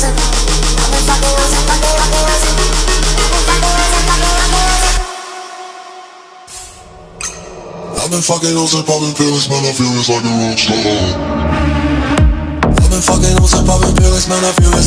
I've been fucking hoes and popping pills, man, I feel it's like a rock star. I've been fucking hoes and popping pills, man, I feel it's